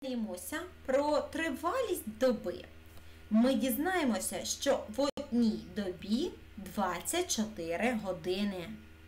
Дізнаємося про тривалість доби. Ми дізнаємося, що в одній добі 24 години.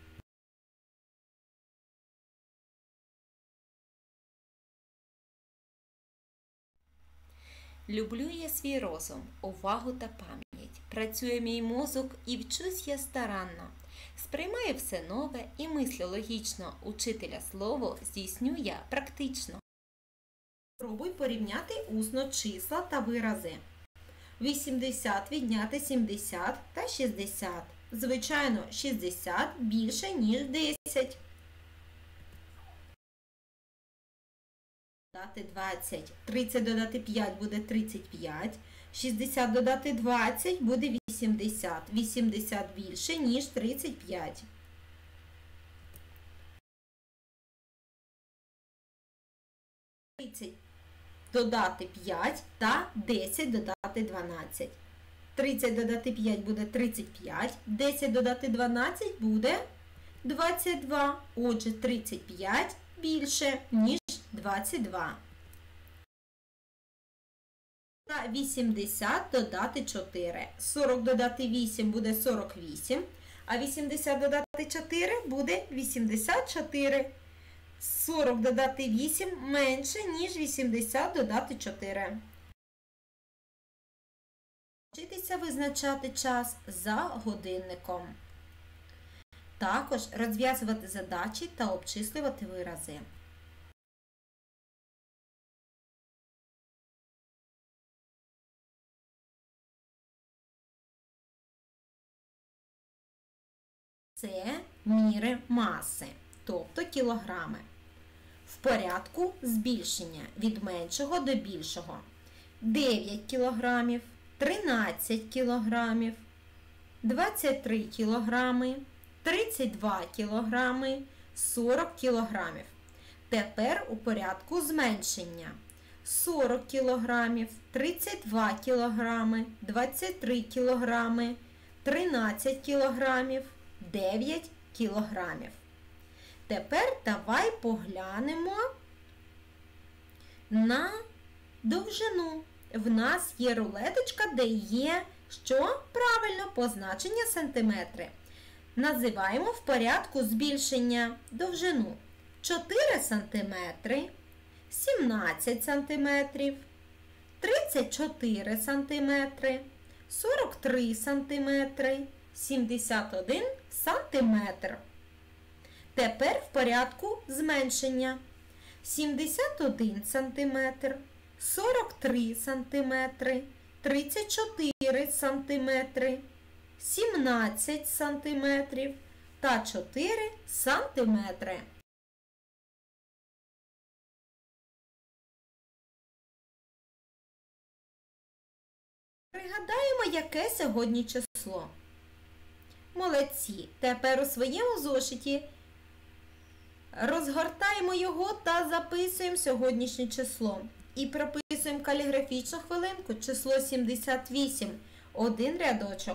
Люблю я свій розум, увагу та пам'ять. Працює мій мозок і вчусь я старанно. Сприймаю все нове і мислю логічно. Учителя слово здійсню я практично. Спробуй порівняти усно числа та вирази. 80 відняти 70 та 60. Звичайно, 60 більше, ніж 10. Додати 20. 30 додати 5 буде 35. 60 додати 20 буде 80. 80 більше, ніж 35. Додати 5 та 10 додати 12. 30 додати 5 буде 35, 10 додати 12 буде 22. Отже, 35 більше, ніж 22. 80 додати 4. 40 додати 8 буде 48, а 80 додати 4 буде 84. 40 додати 8 менше, ніж 80 додати 4. Вчитися визначати час за годинником. Також розв'язувати задачі та обчислювати вирази. Це міри маси, тобто кілограми. В порядку збільшення від меншого до більшого. 9 кілограмів, 13 кілограмів, 23 кілограми, 32 кілограми, 40 кілограмів. Тепер у порядку зменшення. 40 кілограмів, 32 кілограми, 23 кілограми, 13 кілограмів, 9 кілограмів. Тепер давай поглянемо на довжину. В нас є рулеточка, де є, що? Правильно, позначення сантиметри. Називаємо в порядку збільшення довжину. 4 сантиметри, 17 сантиметрів, 34 сантиметри, 43 сантиметри, 71 сантиметр. Тепер в порядку зменшення. 71 см, 43 см, 34 см, 17 см та 4 см. Пригадаємо, яке сьогодні число. Молодці! Тепер у своєму зошиті розгортаємо його та записуємо сьогоднішнє число. І прописуємо каліграфічну хвилинку число 78. Один рядочок.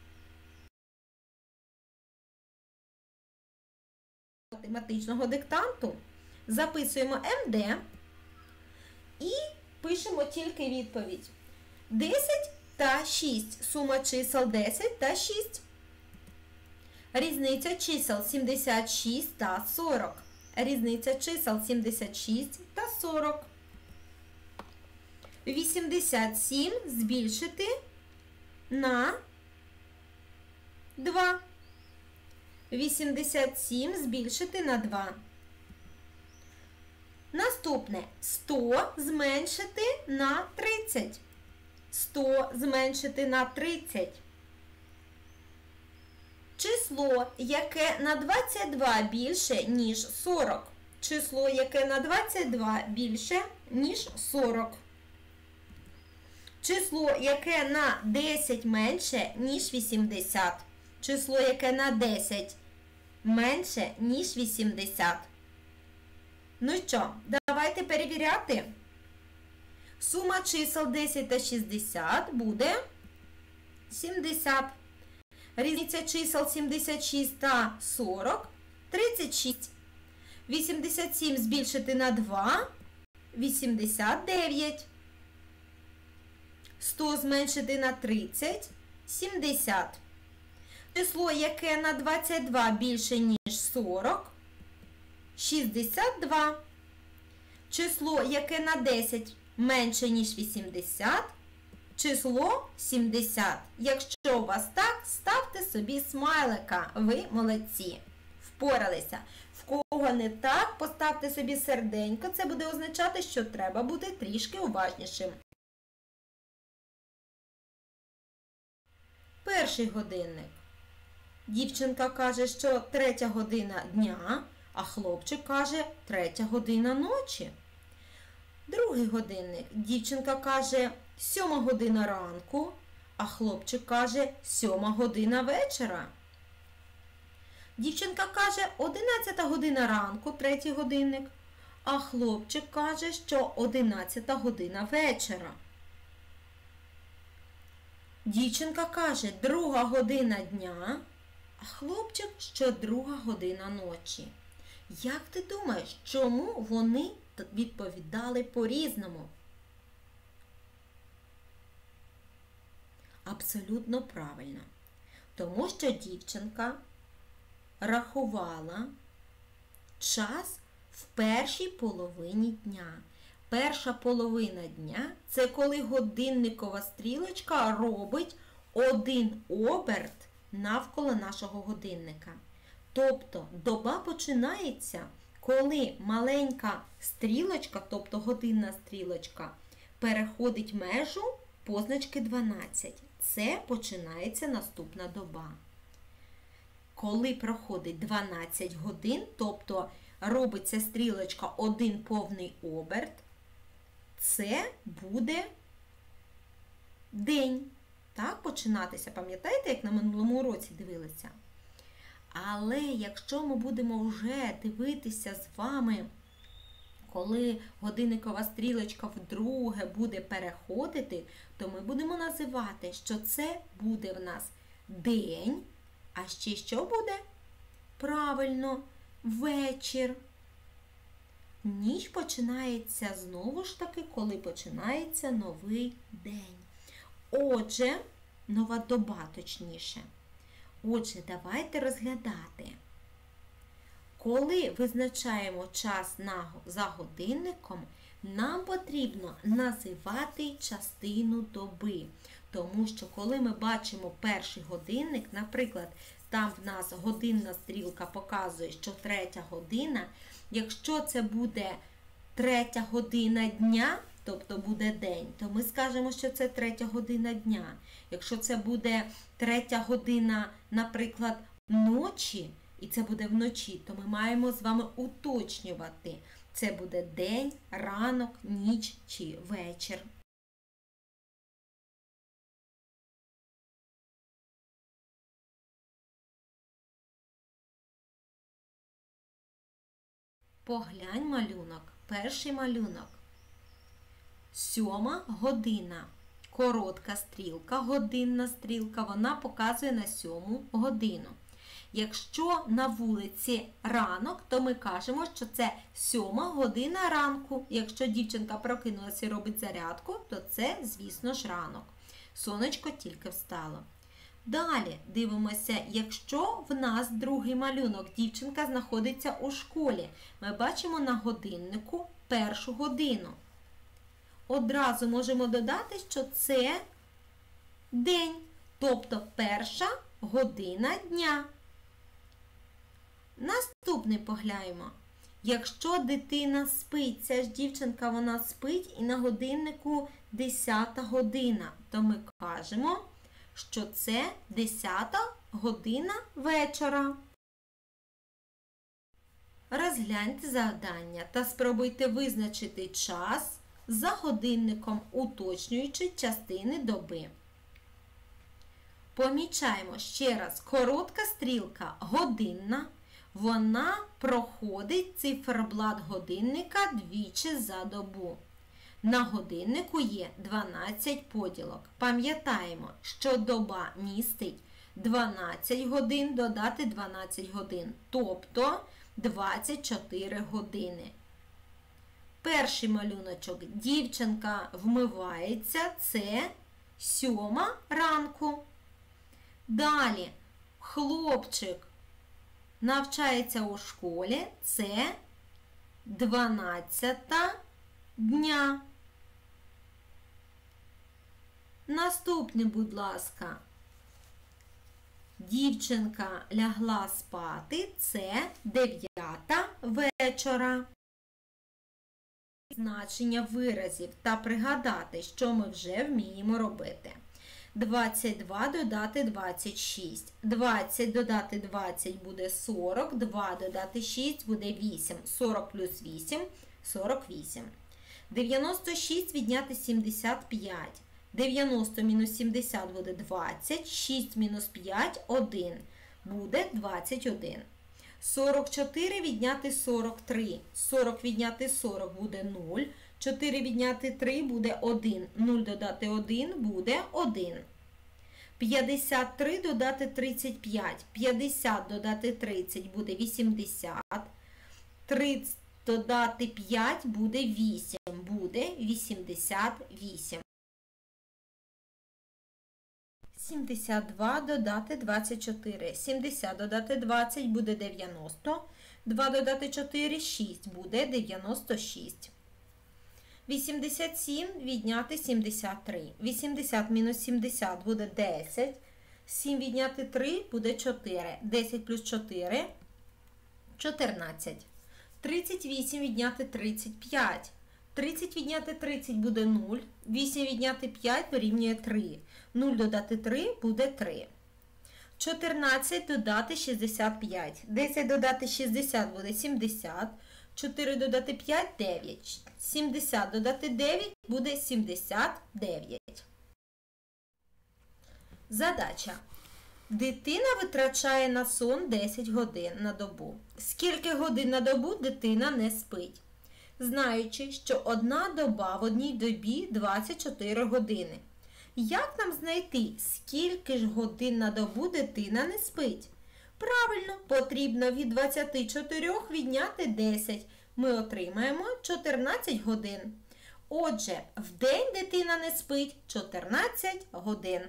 Математичного диктанту записуємо МД і пишемо тільки відповідь. 10 та 6. Сума чисел 10 та 6. Різниця чисел 76 та 40. Різниця чисел 76 та 40. 87 збільшити на 2. 87 збільшити на 2. Наступне 100 зменшити на 30. 100 зменшити на 30. Число, яке на 22 більше, ніж 40. Число, яке на 22 більше, ніж 40. Число, яке на 10 менше, ніж 80. Число, яке на 10 менше, ніж 80. Ну що, давайте перевіряти. Сума чисел 10 та 60 буде 70. Різниця чисел 76 та 40 – 36. 87 збільшити на 2 89. 100 зменшити на 30 – 70. Число, яке на 22 більше, ніж 40 – 62. Число, яке на 10 менше, ніж 80 – число 70. Якщо у вас так, ставте собі смайлика. Ви молодці. Впоралися. В кого не так, поставте собі серденько. Це буде означати, що треба бути трішки уважнішим. Перший годинник. Дівчинка каже, що 3 година дня, а хлопчик каже 3 година ночі. Другий годинник. Дівчинка каже 7 година ранку, а хлопчик каже 7 година вечора. Дівчинка каже 11 година ранку, третій годинник, а хлопчик каже, що 11 година вечора. Дівчинка каже 2 година дня, а хлопчик, що 2 година ночі. Як ти думаєш, чому вони відповідали по-різному? Абсолютно правильно. Тому що дівчинка рахувала час в першій половині дня. Перша половина дня – це коли годинникова стрілочка робить один оберт навколо нашого годинника. Тобто доба починається, коли маленька стрілочка, тобто годинна стрілочка, переходить межу позначки 12. Це починається наступна доба. Коли проходить 12 годин, тобто робиться стрілочка один повний оберт, це буде день. Так, починатися. Пам'ятаєте, як на минулому уроці дивилися? Але якщо ми будемо вже дивитися з вами, коли годинникова стрілочка вдруге буде переходити, то ми будемо називати, що це буде в нас день, а ще що буде? Правильно, вечір. Ніч починається знову ж таки, коли починається новий день. Отже, нова доба точніше. Отже, давайте розглядати. Коли визначаємо час за годинником, нам потрібно називати частину доби. Тому що коли ми бачимо перший годинник, наприклад, там в нас годинна стрілка показує, що 3 година, якщо це буде 3 година дня, тобто буде день, то ми скажемо, що це 3 година дня. Якщо це буде 3 година, наприклад, ночі, і це буде вночі, то ми маємо з вами уточнювати. Це буде день, ранок, ніч чи вечір. Поглянь малюнок. Перший малюнок. 7 година. Коротка стрілка, годинна стрілка, вона показує на 7 годину. Якщо на вулиці ранок, то ми кажемо, що це 7 година ранку. Якщо дівчинка прокинулася і робить зарядку, то це, звісно ж, ранок. Сонечко тільки встало. Далі дивимося, якщо в нас другий малюнок, дівчинка знаходиться у школі. Ми бачимо на годиннику 1 годину. Одразу можемо додати, що це день, тобто 1 година дня. Наступний погляньмо. Якщо дитина спить, ця ж дівчинка, вона спить і на годиннику 10 година, то ми кажемо, що це 10 година вечора. Розгляньте завдання та спробуйте визначити час за годинником, уточнюючи частини доби. Помічаємо ще раз, коротка стрілка годинна, вона проходить циферблат годинника двічі за добу. На годиннику є 12 поділок. Пам'ятаємо, що доба містить 12 годин додати 12 годин, тобто 24 години. Перший малюночок. Дівчинка вмивається. Це 7 ранку. Далі. Хлопчик навчається у школі. Це 12 дня. Наступний, будь ласка. Дівчинка лягла спати. Це 9 вечора. Значення виразів та пригадати, що ми вже вміємо робити. 22 додати 26. 20 додати 20 буде 40. 2 додати 6 буде 8. 40 плюс 8 – 48. 96 відняти 75. 90 мінус 70 буде 20. 6 мінус 5 – 1. Буде 21. 44 відняти 43. 40 відняти 40 буде 0. 4 відняти 3 буде 1. 0 додати 1 буде 1. 53 додати 35. 50 додати 30 буде 80. 30 додати 5 буде 8. Буде 88. 72 додати 24. 70 додати 20 буде 90. 2 додати 4 – 6 буде 96. 87 відняти 73. 80 мінус 70 буде 10. 7 відняти 3 буде 4. 10 плюс 4 – 14. 38 відняти 35. 30 відняти 30 буде 0. 8 відняти 5 дорівнює 3. 0 додати 3 буде 3. 14 додати 65. 10 додати 60 буде 70. 4 додати 5 – 9. 70 додати 9 буде 79. Задача. Дитина витрачає на сон 10 годин на добу. Скільки годин на добу дитина не спить? Знаючи, що одна доба в одній добі 24 години. Як нам знайти, скільки ж годин на добу дитина не спить? Правильно, потрібно від 24 відняти 10. Ми отримаємо 14 годин. Отже, в день дитина не спить 14 годин.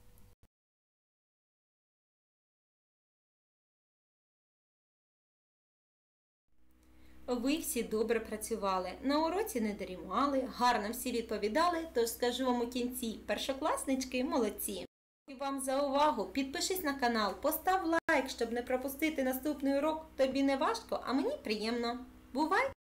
Ви всі добре працювали, на уроці не дрімали, гарно всі відповідали, тож скажу вам у кінці, першокласнички молодці. Дякую вам за увагу, підпишись на канал, постав лайк, щоб не пропустити наступний урок. Тобі не важко, а мені приємно. Бувай!